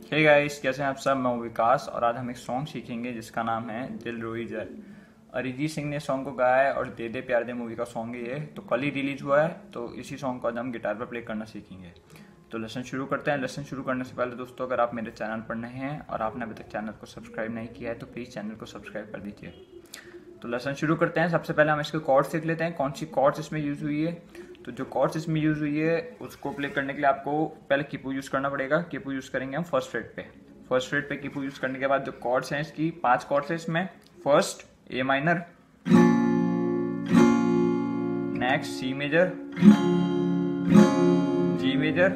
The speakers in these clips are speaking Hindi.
हे गाइस, कैसे हैं आप सब। मैं हूं विकास और आज हम एक सॉन्ग सीखेंगे जिसका नाम है दिल रोई जल। अरिजीत सिंह ने सॉन्ग को गाया है और दे दे प्यार दे मूवी का सॉन्ग है ये। तो कल ही रिलीज हुआ है, तो इसी सॉन्ग को आज हम गिटार पर प्ले करना सीखेंगे। तो लेसन शुरू करते हैं। लेसन शुरू करने से पहले दोस्तों, अगर आप मेरे चैनल पर नए हैं और आपने अभी तक चैनल को सब्सक्राइब नहीं किया है तो प्लीज़ चैनल को सब्सक्राइब कर दीजिए। तो लेसन शुरू करते हैं। सबसे पहले हम इसके कॉर्ड्स देख लेते हैं, कौन सी कॉर्ड्स इसमें यूज़ हुई है। तो जो कॉर्ड्स इसमें यूज़ हुई है उसको प्ले करने के लिए आपको पहले कीपू यूज़ करना पड़ेगा। कीपू यूज़ करेंगे हम फर्स्ट फ्रेट पे। फर्स्ट फ्रेट पे कीपू यूज़ करने के बाद जो कॉर्ड्स हैं, इसकी 5 कॉर्ड्स हैं इसमें। First A minor, next C major, G major,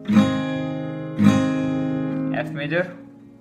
F major,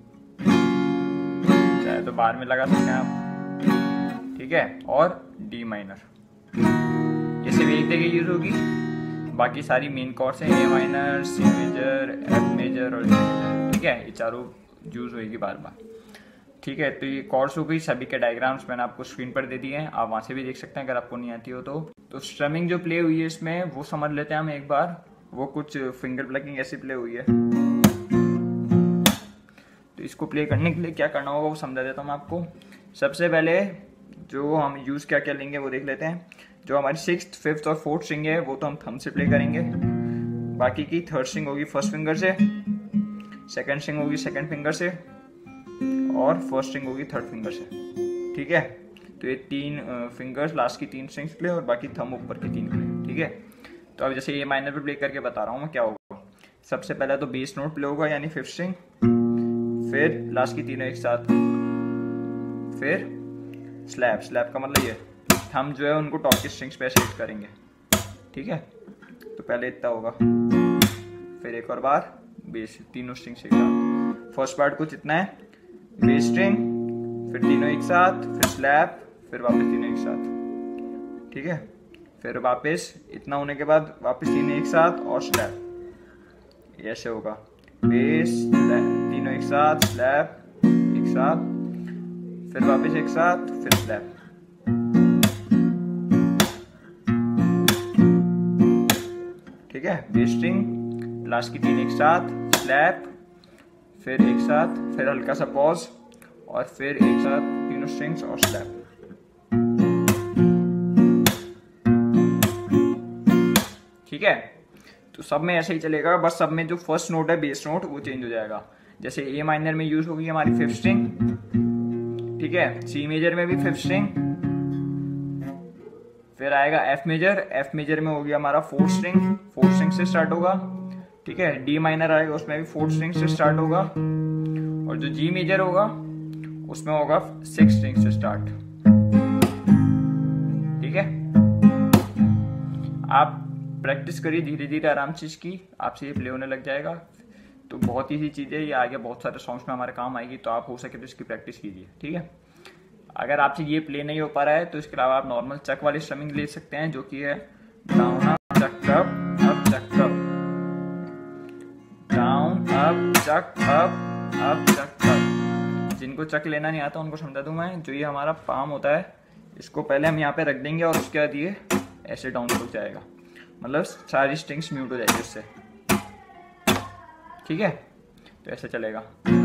चाहे तो बार में लगा सकते हैं आप, ठीक है, और डी माइनर। ये सिर्फ एक जगह यूज होगी, बाकी सारी मेन कॉर्ड्स हैं A minor, C major, F major और जी मेजर, ठीक है। ये चारों यूज होगी बार बार, ठीक है। तो ये कॉर्ड्स हो गई। सभी के डायग्राम्स मैंने आपको स्क्रीन पर दे दिए हैं, आप वहां से भी देख सकते हैं अगर आपको नहीं आती हो तो स्ट्रमिंग जो प्ले हुई है इसमें वो समझ लेते हैं हम एक बार। वो कुछ फिंगर प्लगिंग ऐसी प्ले हुई है। तो इसको प्ले करने के लिए क्या करना होगा वो समझा देता हूँ मैं आपको। सबसे पहले जो हम यूज क्या क्या लेंगे वो देख लेते हैं। जो हमारी 6th, 5th और 4th स्ट्रिंग है वो तो हम थंब से प्ले करेंगे। बाकी की 3rd स्ट्रिंग होगी फर्स्ट फिंगर से, 2nd स्ट्रिंग होगी 2nd फिंगर से और 1st स्ट्रिंग होगी 3rd फिंगर से, ठीक है। तो ये 3 फिंगर्स, लास्ट की 3 स्ट्रिंग्स प्ले और बाकी थंब ऊपर की 3 प्ले, ठीक है। तो अब जैसे ए माइनर पे प्ले करके बता रहा हूँ मैं क्या होगा। सबसे पहले तो बेस नोट प्ले होगा यानी 5th स्ट्रिंग, फिर लास्ट की तीनों एक साथ, फिर स्लैप। स्लैप का मतलब ये हम जो है उनको टॉप की स्ट्रिंग्स पे ऐसे हिट करेंगे, ठीक है। तो पहले इतना होगा, फिर एक और बार बेस, तीनों स्ट्रिंग्स एक साथ। फर्स्ट पार्ट कुछ इतना है, बेस स्ट्रिंग, फिर तीनों एक साथ, फिर स्लैप, फिर वापस तीनों एक साथ, ठीक है। फिर वापस इतना होने के बाद वापस तीनों एक साथ और स्लैप। ऐसे होगा, बेस तीनों एक साथ, स्लैप एक साथ, फिर वापस एक साथ, फिर स्लैप, ठीक है। बेस स्ट्रिंग, लास्ट की 3 एक साथ, स्लैप, फिर एक साथ, फिर हल्का सा पॉज और फिर एक साथ तीनों स्ट्रिंग्स और स्लैप, ठीक है। तो सब में ऐसे ही चलेगा, बस सब में जो फर्स्ट नोट है बेस नोट वो चेंज हो जाएगा। जैसे ए माइनर में यूज होगी हमारी 5th स्ट्रिंग, ठीक है। सी मेजर में भी 5th स्ट्रिंग, फिर आएगा एफ मेजर। एफ मेजर में होगी हमारा 4th स्ट्रिंग, 4th स्ट्रिंग से स्टार्ट होगा, ठीक है। डी माइनर आएगा, उसमें भी 4th स्ट्रिंग से स्टार्ट होगा, और जो जी मेजर होगा उसमें होगा 6th स्ट्रिंग से स्टार्ट, ठीक है। आप प्रैक्टिस करिए धीरे धीरे आराम से इसकी, आपसे ये प्ले होने लग जाएगा। तो बहुत ईजी चीज़ है ये, आगे बहुत सारे सॉन्ग्स में हमारे काम आएगी, तो आप हो सके तो इसकी प्रैक्टिस कीजिए, ठीक है। अगर आपसे ये प्ले नहीं हो पा रहा है तो इसके अलावा आप नॉर्मल चक वाली स्ट्रमिंग ले सकते हैं, जो कि है down up chuck up up chuck up, down up chuck up chuck up. जिनको चक लेना नहीं आता उनको समझा दूं मैं। जो ये हमारा पाम होता है इसको पहले हम यहाँ पे रख देंगे और उसके बाद ये ऐसे डाउन हो जाएगा, मतलब सारी स्ट्रिंग्स म्यूट हो जाएगी उससे, ठीक है। तो ऐसे चलेगा,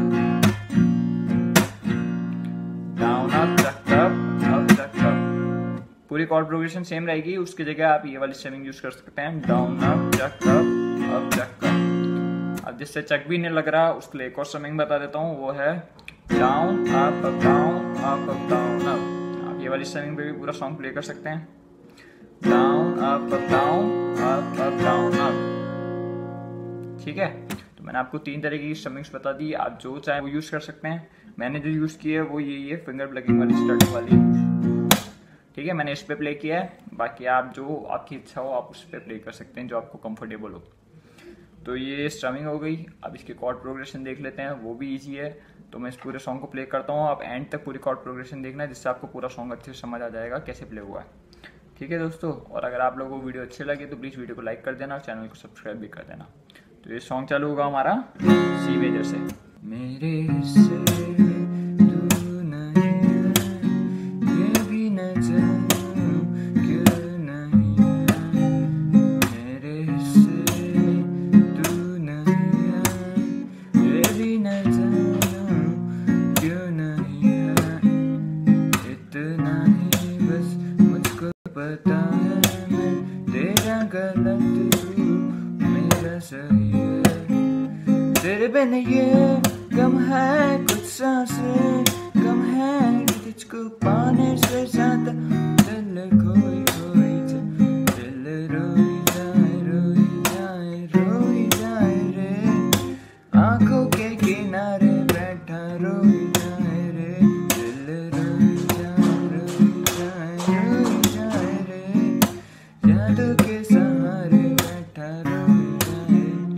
down up chuck up chuck up. पूरी कॉर्ड प्रोग्रेशन सेम रहेगी, उसकी जगह आप ये वाली स्ट्रमिंग यूज कर सकते हैं, down up chuck up chuck up. अब जिससे चक भी नहीं लग रहा उसके लिए एक और स्ट्रमिंग बता देता हूँ, वो है down up down up down up. आप ये वाली स्ट्रमिंग पे भी पूरा सॉन्ग प्ले कर सकते हैं, डाउन अप डाउन अप, ठीक है। तो मैंने आपको 3 तरह की स्ट्रमिंग्स बता दी, आप जो चाहे वो यूज कर सकते हैं। मैंने जो यूज की है वो यही है, फिंगर प्लगिंग वाली, स्टड वाली, ठीक है। मैंने इस पे प्ले किया है, बाकी आप जो आपकी इच्छा हो आप उस पर प्ले कर सकते हैं जो आपको कंफर्टेबल हो। तो ये स्ट्रमिंग हो गई। अब इसकी कॉर्ड प्रोग्रेशन देख लेते हैं, वो भी ईजी है। तो मैं इस पूरे सॉन्ग को प्ले करता हूँ, आप एंड तक पूरी कॉर्ड प्रोग्रेशन देखना, जिससे आपको पूरा सॉन्ग अच्छे से समझ आ जाएगा कैसे प्ले हुआ है, ठीक है दोस्तों। और अगर आप लोगों को वीडियो अच्छे लगे तो प्लीज़ वीडियो को लाइक कर देना और चैनल को सब्सक्राइब भी कर देना। तो ये सॉन्ग चालू होगा हमारा सी मेजर से। मेरे से तू नहीं है, ये भी न जानूं क्यों नहीं है, मेरे से तू नहीं है, ये भी न जानूं क्यों नहीं है इतना ही बस मुझको पता है मैं तेरा गलत हूँ मेरा सही है तेरे बिन ये गम है कुछ सांसें कम है कि तुझको पाने से ज्यादा दिल खोई खोई दिल रोई जाए रे आंखों के किनारे बैठा रोई जाए रे दिल रोई जाए रे यादों के सहारे बैठा रोई जाए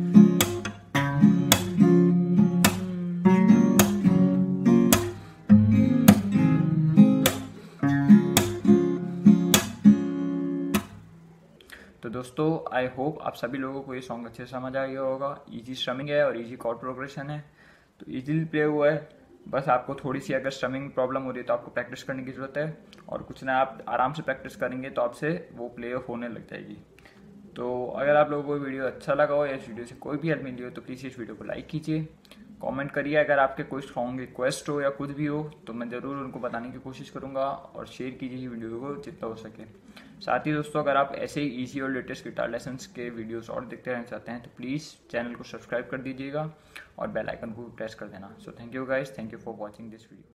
तो दोस्तों आई होप आप सभी लोगों को ये सॉन्ग अच्छे से समझ आ गया होगा। इजी स्ट्रमिंग है और इजी कॉर्ड प्रोग्रेशन है, तो इजीली प्ले हुआ है। बस आपको थोड़ी सी अगर स्ट्रमिंग प्रॉब्लम हो रही है तो आपको प्रैक्टिस करने की ज़रूरत है, और कुछ ना आप आराम से प्रैक्टिस करेंगे तो आपसे वो प्ले ऑफ होने लग जाएगी। तो अगर आप लोगों को वीडियो अच्छा लगा हो या इस वीडियो से कोई भी हेल्प मिली हो तो प्लीज़ इस वीडियो को लाइक कीजिए, कमेंट करिए। अगर आपके कोई सॉन्ग रिक्वेस्ट हो या कुछ भी हो तो मैं ज़रूर उनको बताने की कोशिश करूँगा, और शेयर कीजिए वीडियो को जितना हो सके। साथ ही दोस्तों अगर आप ऐसे ही ईजी और लेटेस्ट गिटार लेसन्स के वीडियोस और देखते रहना चाहते हैं तो प्लीज़ चैनल को सब्सक्राइब कर दीजिएगा और बेल आइकन को प्रेस कर देना। So thank you guys, thank you for watching this video.